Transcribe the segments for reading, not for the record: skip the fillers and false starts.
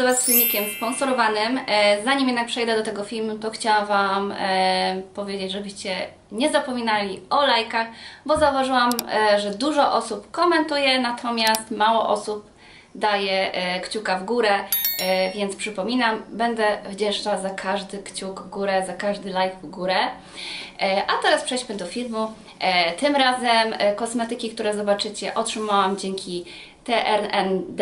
Was z filmikiem sponsorowanym. Zanim jednak przejdę do tego filmu, to chciałam Wam powiedzieć, żebyście nie zapominali o lajkach, bo zauważyłam, że dużo osób komentuje, natomiast mało osób daje kciuka w górę, więc przypominam, będę wdzięczna za każdy kciuk w górę, za każdy like w górę. A teraz przejdźmy do filmu. Tym razem kosmetyki, które zobaczycie, otrzymałam dzięki TRND.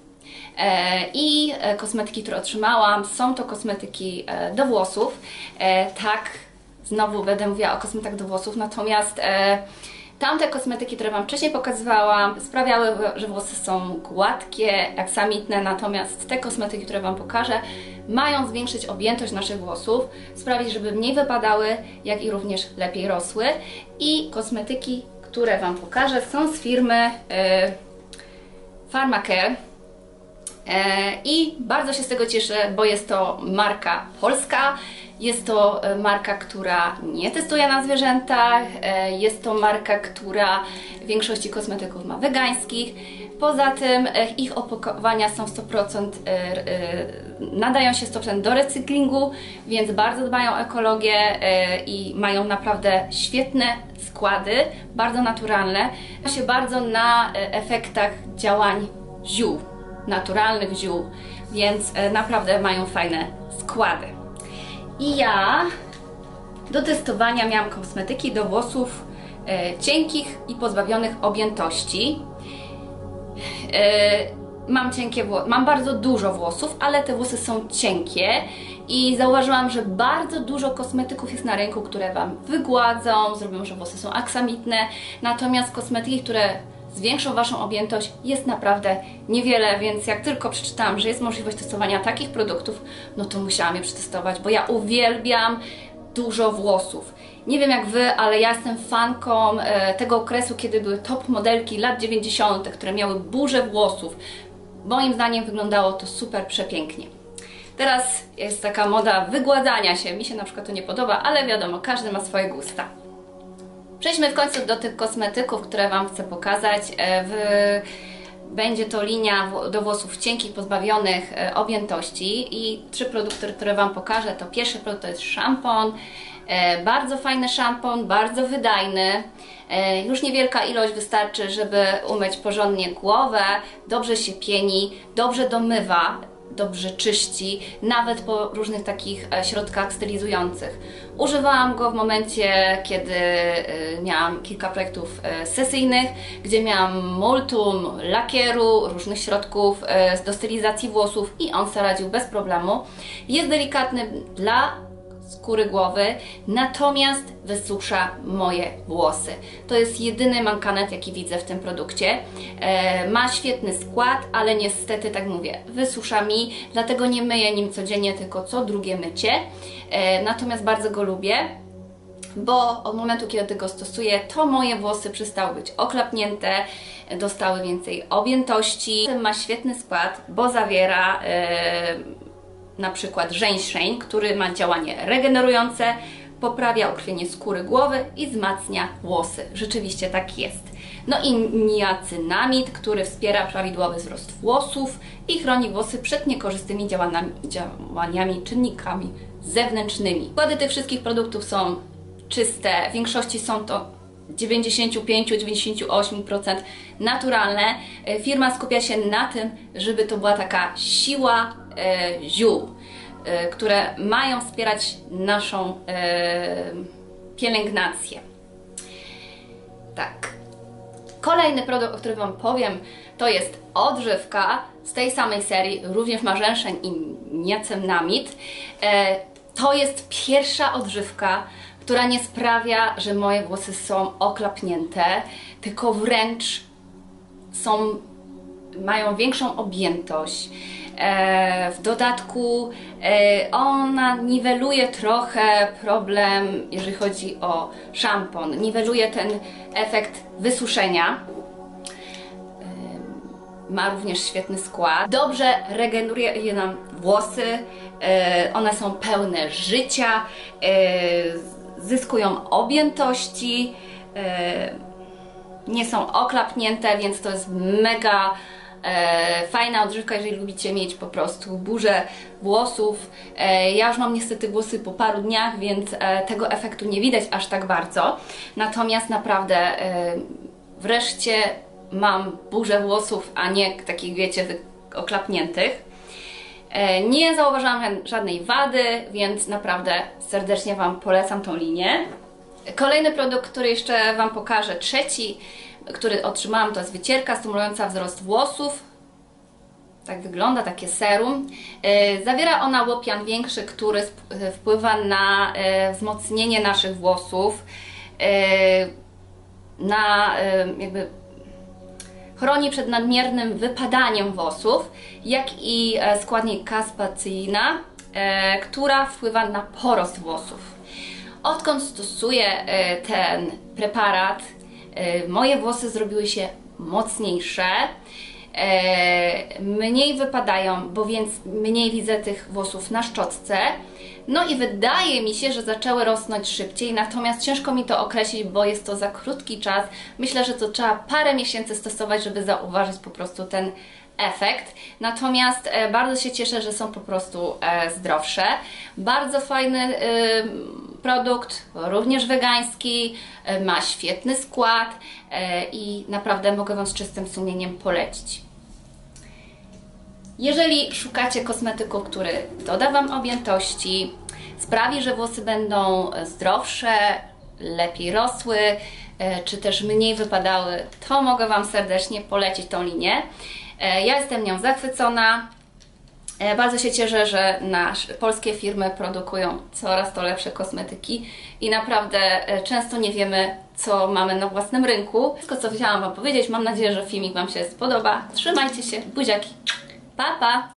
I kosmetyki, które otrzymałam, są to kosmetyki do włosów. Tak, znowu będę mówiła o kosmetykach do włosów, natomiast tamte kosmetyki, które Wam wcześniej pokazywałam, sprawiały, że włosy są gładkie, aksamitne, natomiast te kosmetyki, które Wam pokażę, mają zwiększyć objętość naszych włosów, sprawić, żeby mniej wypadały, jak i również lepiej rosły. I kosmetyki, które Wam pokażę, są z firmy Pharmacare. I bardzo się z tego cieszę, bo jest to marka polska, jest to marka, która nie testuje na zwierzętach, jest to marka, która w większości kosmetyków ma wegańskich. Poza tym ich opakowania są 100%, nadają się 100% do recyklingu, więc bardzo dbają o ekologię i mają naprawdę świetne składy, bardzo naturalne. Skupia się bardzo na efektach działań ziół, naturalnych ziół, więc naprawdę mają fajne składy. I ja do testowania miałam kosmetyki do włosów cienkich i pozbawionych objętości. Mam bardzo dużo włosów, ale te włosy są cienkie i zauważyłam, że bardzo dużo kosmetyków jest na rynku, które Wam wygładzą, zrobią, że włosy są aksamitne, natomiast kosmetyki, które zwiększą Waszą objętość, jest naprawdę niewiele, więc jak tylko przeczytałam, że jest możliwość testowania takich produktów, no to musiałam je przetestować, bo ja uwielbiam dużo włosów. Nie wiem jak Wy, ale ja jestem fanką tego okresu, kiedy były top modelki lat 90., które miały burzę włosów. Moim zdaniem wyglądało to super przepięknie. Teraz jest taka moda wygładzania się, mi się na przykład to nie podoba, ale wiadomo, każdy ma swoje gusta. Przejdźmy w końcu do tych kosmetyków, które Wam chcę pokazać. Będzie to linia do włosów cienkich, pozbawionych objętości i 3 produkty, które Wam pokażę. To pierwszy produkt to jest szampon. Bardzo fajny szampon, bardzo wydajny. Już niewielka ilość wystarczy, żeby umyć porządnie głowę. Dobrze się pieni, dobrze domywa, dobrze czyści, nawet po różnych takich środkach stylizujących. Używałam go w momencie, kiedy miałam kilka projektów sesyjnych, gdzie miałam multum lakieru, różnych środków do stylizacji włosów i on sobie radził bez problemu. Jest delikatny dla skóry głowy, natomiast wysusza moje włosy. To jest jedyny mankanet, jaki widzę w tym produkcie. Ma świetny skład, ale niestety, tak mówię, wysusza mi, dlatego nie myję nim codziennie, tylko co drugie mycie. Natomiast bardzo go lubię, bo od momentu, kiedy go stosuję, to moje włosy przestały być oklapnięte, dostały więcej objętości. Ma świetny skład, bo zawiera na przykład żeńszeń, który ma działanie regenerujące, poprawia ukrwienie skóry głowy i wzmacnia włosy. Rzeczywiście tak jest. No i niacynamid, który wspiera prawidłowy wzrost włosów i chroni włosy przed niekorzystnymi działaniami, czynnikami zewnętrznymi. Składy tych wszystkich produktów są czyste, w większości są to 95-98% naturalne. Firma skupia się na tym, żeby to była taka siła ziół, które mają wspierać naszą pielęgnację. Tak. Kolejny produkt, o którym Wam powiem, to jest odżywka z tej samej serii, również ma żeńszeń i niacynamid. To jest pierwsza odżywka, która nie sprawia, że moje włosy są oklapnięte, tylko wręcz mają większą objętość. W dodatku ona niweluje trochę problem, jeżeli chodzi o szampon. Niweluje ten efekt wysuszenia. Ma również świetny skład. Dobrze regeneruje nam włosy. One są pełne życia. Zyskują objętości. Nie są oklapnięte, więc to jest mega Fajna odżywka, jeżeli lubicie mieć po prostu burzę włosów. Ja już mam niestety włosy po paru dniach, więc tego efektu nie widać aż tak bardzo. Natomiast naprawdę wreszcie mam burzę włosów, a nie takich, wiecie, oklapniętych. Nie zauważyłam żadnej wady, więc naprawdę serdecznie Wam polecam tą linię. Kolejny produkt, który jeszcze Wam pokażę, trzeci, który otrzymałam, to jest wycierka stymulująca wzrost włosów. Tak wygląda, takie serum. Zawiera ona łopian większy, który wpływa na wzmocnienie naszych włosów, chroni przed nadmiernym wypadaniem włosów, jak i składnik kaspacyjna, która wpływa na porost włosów. Odkąd stosuję ten preparat, moje włosy zrobiły się mocniejsze, mniej wypadają, bo więc mniej widzę tych włosów na szczotce. No i wydaje mi się, że zaczęły rosnąć szybciej, natomiast ciężko mi to określić, bo jest to za krótki czas. Myślę, że to trzeba parę miesięcy stosować, żeby zauważyć po prostu ten efekt. Natomiast bardzo się cieszę, że są po prostu zdrowsze. Bardzo fajny produkt, również wegański, ma świetny skład i naprawdę mogę Wam z czystym sumieniem polecić. Jeżeli szukacie kosmetyku, który doda Wam objętości, sprawi, że włosy będą zdrowsze, lepiej rosły, czy też mniej wypadały, to mogę Wam serdecznie polecić tą linię. Ja jestem nią zachwycona. Bardzo się cieszę, że polskie firmy produkują coraz to lepsze kosmetyki i naprawdę często nie wiemy, co mamy na własnym rynku. Wszystko, co chciałam Wam powiedzieć, mam nadzieję, że filmik Wam się spodoba. Trzymajcie się, buziaki, pa pa!